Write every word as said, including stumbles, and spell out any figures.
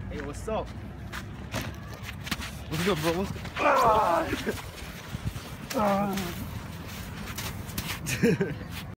Hey, what's up? What's good, bro? What's good? Ah! Ah!